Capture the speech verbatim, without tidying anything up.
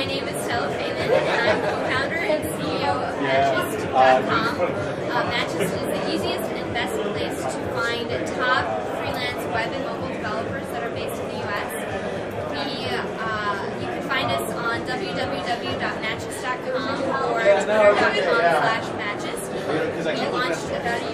my name is Stella Feynman, and I'm co-founder and C E O of Matchist dot com. Uh, Matchist is the easiest and best place to find top freelance web and mobile developers that are based in the U S. We, uh, you can find us on w w w dot matchist dot com or twitter dot com slash matchist. We launched about a